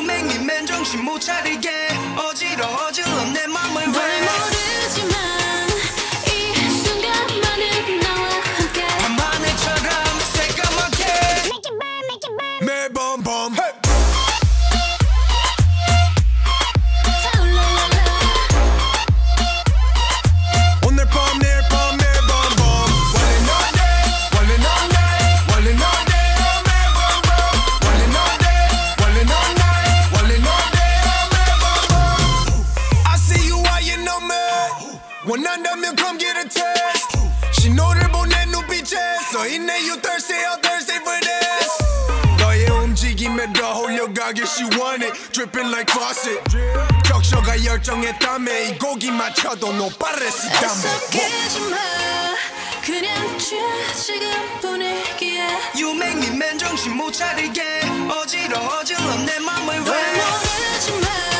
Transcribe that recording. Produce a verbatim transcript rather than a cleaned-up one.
make me 맨정신 못 차리게 어지러워질러 내 맘을 왜 모르지만 이 순간만은 나와 함께 밤하늘처럼 새까맣게 Make it burn, make it burn 매번 밤 오늘 밤 내일 밤 매일 밤 밤 One and all day One and all night One and all day 매번 밤 One and all day One and all night One and all day 매번 밤 I see you eyeing on me 원한다면 come get a taste 신호를 보내 눈빛에 써있네 You thirsty I'm thirsty for this 너의 움직임에 더 홀려가길 she want it Dripping like faucet 적셔가 열정했다며 이 고기 맞춰도 no pares y 애석해지마 그냥 취해 지금 분위기에 You make me 맨정신 못 차리게 어지러워질러 내 맘을 왜 모르지만